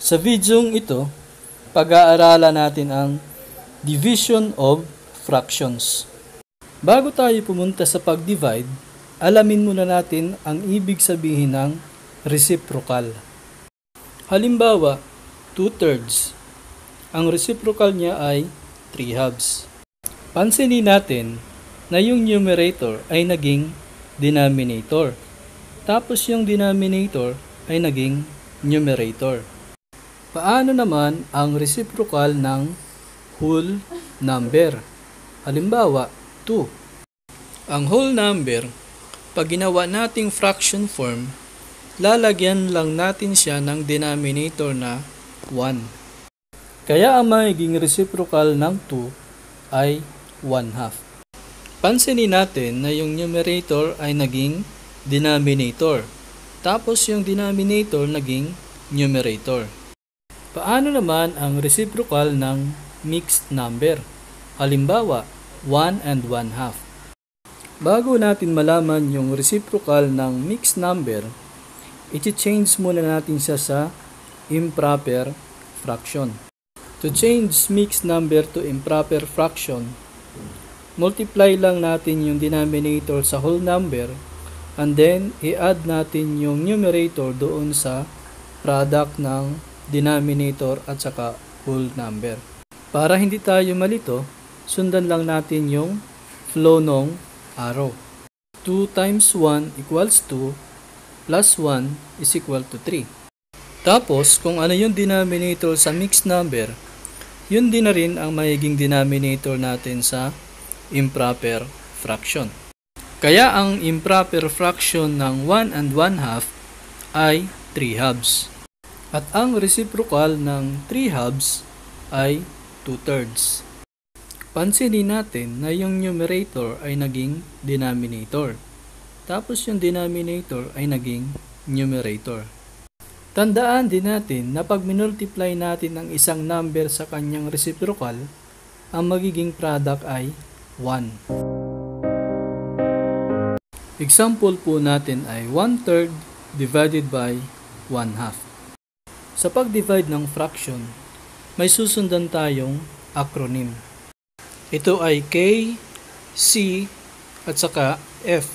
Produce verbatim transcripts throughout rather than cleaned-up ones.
Sa videong ito, pag-aaralan natin ang division of fractions. Bago tayo pumunta sa pag-divide, alamin muna natin ang ibig sabihin ng reciprocal. Halimbawa, two thirds. Ang reciprocal niya ay three halves. Pansinin natin na yung numerator ay naging denominator. Tapos yung denominator ay naging numerator. Paano naman ang reciprocal ng whole number? Halimbawa, two. Ang whole number, pag ginawa nating fraction form, lalagyan lang natin siya ng denominator na one. Kaya ang magiging reciprocal ng two ay one half. Pansinin natin na yung numerator ay naging denominator. Tapos yung denominator naging numerator. Paano naman ang reciprocal ng mixed number? Halimbawa, one and one half. Bago natin malaman yung reciprocal ng mixed number, i-change muna natin siya sa improper fraction. To change mixed number to improper fraction, multiply lang natin yung denominator sa whole number and then i-add natin yung numerator doon sa product ng denominator at saka whole number. Para hindi tayo malito, sundan lang natin yung flow ng arrow. two times one equals two plus one is equal to three. Tapos, kung ano yung denominator sa mixed number, yun din na rin ang magiging denominator natin sa improper fraction. Kaya ang improper fraction ng one and one half ay three halves. At ang reciprocal ng three halves ay two thirds. Pansinin natin na yung numerator ay naging denominator. Tapos yung denominator ay naging numerator. Tandaan din natin na pag minultiply natin ang isang number sa kanyang reciprocal, ang magiging product ay one. Example po natin ay one third divided by one half. Sa pag-divide ng fraction, may susundan tayong acronym. Ito ay K, C, at saka F.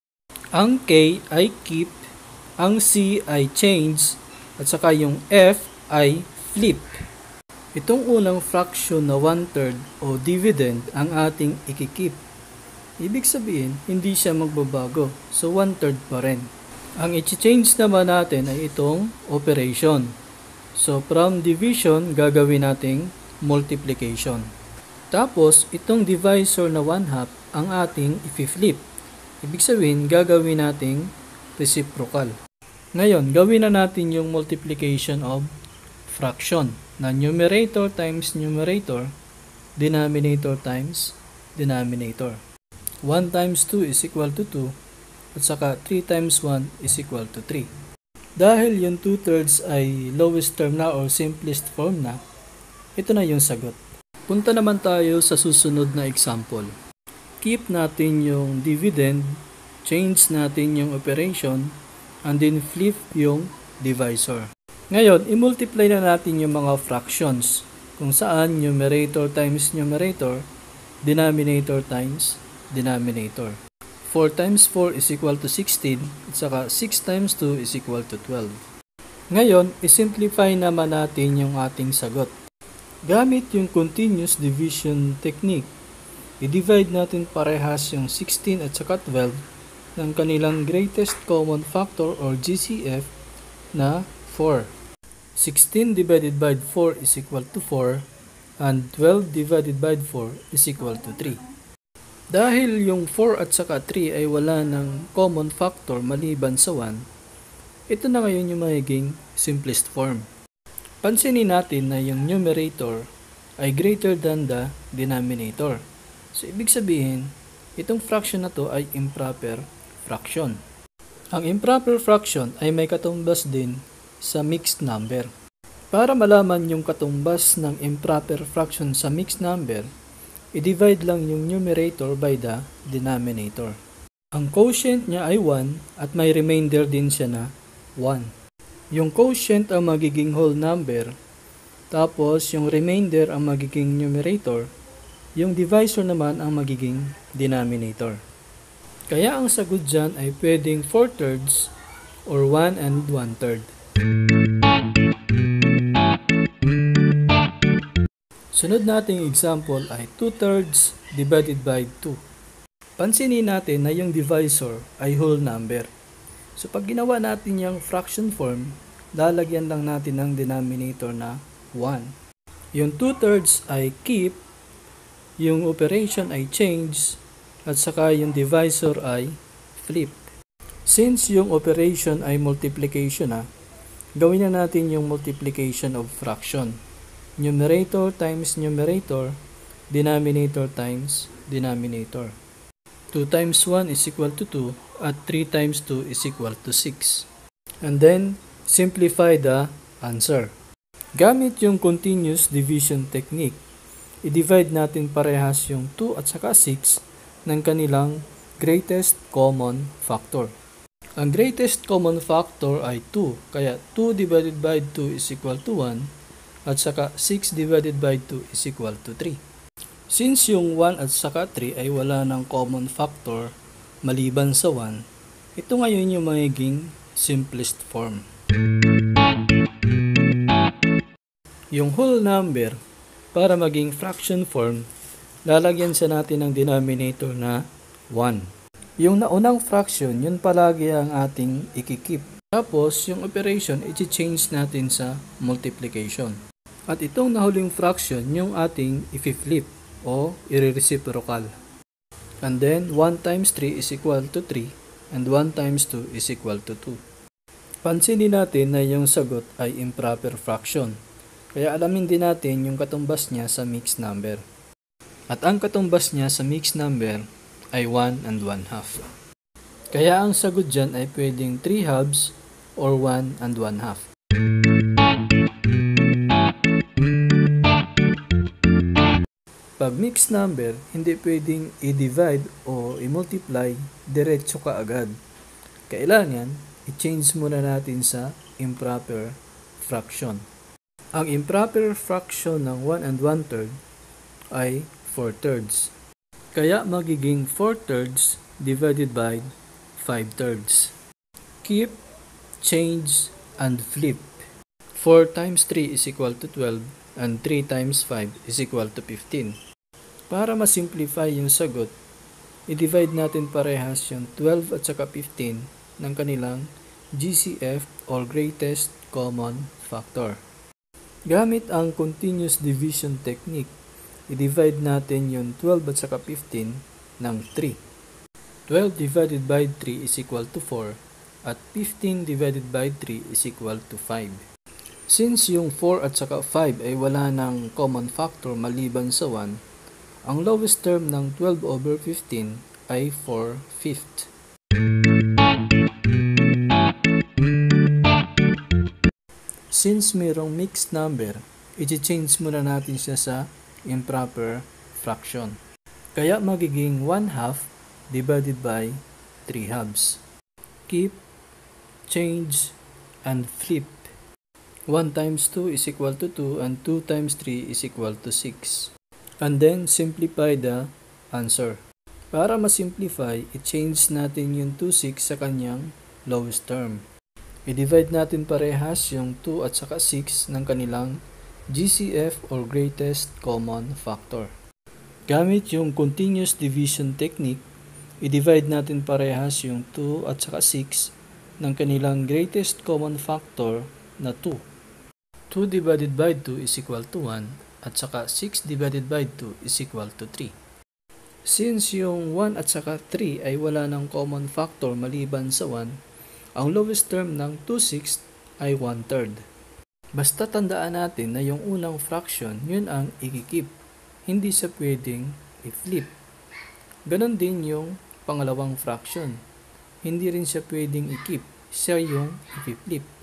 Ang K ay keep, ang C ay change, at saka yung F ay flip. Itong unang fraction na one third o dividend ang ating ikikip. Ibig sabihin, hindi siya magbabago. So one third pa rin. Ang i-change naman natin ay itong operation. So from division, gagawin nating multiplication. Tapos, itong divisor na one half ang ating i-flip. Ibig sabihin, gagawin nating reciprocal. Ngayon, gawin na natin yung multiplication of fraction na numerator times numerator, denominator times denominator. one times two is equal to two, at saka three times one is equal to three. Dahil yung two thirds ay lowest term na or simplest form na, ito na yung sagot. Punta naman tayo sa susunod na example. Keep natin yung dividend, change natin yung operation, and then flip yung divisor. Ngayon, i-multiply na natin yung mga fractions kung saan numerator times numerator, denominator times denominator. four times four is equal to sixteen at saka six times two is equal to twelve. Ngayon, i-simplify naman natin yung ating sagot. Gamit yung continuous division technique, i-divide natin parehas yung sixteen at saka twelve ng kanilang greatest common factor or G C F na four. sixteen divided by four is equal to four and twelve divided by four is equal to three. Dahil yung four at saka three ay wala ng common factor maliban sa one, ito na ngayon yung magiging simplest form. Pansinin natin na yung numerator ay greater than the denominator. So, ibig sabihin, itong fraction na to ay improper fraction. Ang improper fraction ay may katumbas din sa mixed number. Para malaman yung katumbas ng improper fraction sa mixed number, i-divide lang yung numerator by the denominator. Ang quotient niya ay one at may remainder din siya na one. Yung quotient ang magiging whole number, tapos yung remainder ang magiging numerator, yung divisor naman ang magiging denominator. Kaya ang sagot dyan ay pwedeng four thirds or one and one third. Sunod nating example ay two thirds divided by two. Pansinin natin na yung divisor ay whole number. So pag ginawa natin yung fraction form, lalagyan lang natin ng denominator na one. Yung two thirds ay keep, yung operation ay change, at saka yung divisor ay flip. Since yung operation ay multiplication na, gawin na natin yung multiplication of fraction. Numerator times numerator, denominator times denominator. two times one is equal to two at three times two is equal to six. And then, simplify the answer. Gamit yung continuous division technique, i-divide natin parehas yung two at saka six ng kanilang greatest common factor. Ang greatest common factor ay two, kaya two divided by two is equal to one, at saka six divided by two is equal to three. Since yung one at saka three ay wala ng common factor maliban sa one, ito ngayon yung magiging simplest form. Yung whole number, para maging fraction form, lalagyan sa natin ng denominator na one. Yung naunang fraction, yun palagi ang ating ikikip. Tapos, yung operation, i-change natin sa multiplication. At itong nahuling fraction, yung ating i-flip o i-reciprocal. And then, one times three is equal to three and one times two is equal to two. Pansinin natin na yung sagot ay improper fraction. Kaya alamin din natin yung katumbas niya sa mixed number. At ang katumbas niya sa mixed number ay one and one half. Kaya ang sagot dyan ay pwedeng three halves or one and one half. Pag mixed number, hindi pwedeng i-divide o i-multiply diretso ka agad. Kailangan, i-change muna natin sa improper fraction. Ang improper fraction ng one and one third ay four thirds. Kaya magiging four thirds divided by five thirds. Keep, change, and flip. four times three is equal to twelve and three times five is equal to fifteen. Para ma-simplify yung sagot, i-divide natin parehas yung twelve at saka fifteen ng kanilang G C F or greatest common factor. Gamit ang continuous division technique, i-divide natin yung twelve at saka fifteen ng three. twelve divided by three is equal to four at fifteen divided by three is equal to five. Since yung four at saka five ay wala ng common factor maliban sa one, ang lowest term ng twelve over fifteen ay four fifths. Since mayroong mixed number, i-change muna natin siya sa improper fraction. Kaya magiging one half divided by three halves. Keep, change, and flip. one times two is equal to two and two times three is equal to six. And then, simplify the answer. Para ma-simplify, i-change natin yung two six sa kanyang lowest term. I-divide natin parehas yung two at saka six ng kanilang G C F or greatest common factor. Gamit yung continuous division technique, i-divide natin parehas yung two at saka six ng kanilang greatest common factor na two. two divided by two is equal to one. At saka six divided by two is equal to three. Since yung one at saka three ay wala ng common factor maliban sa one, ang lowest term ng two sixths ay one third. Basta tandaan natin na yung unang fraction, yun ang ikikip. Hindi siya pwedeng i-flip. Ganon din yung pangalawang fraction. Hindi rin siya pwedeng i-keep. Siya yung i-flip.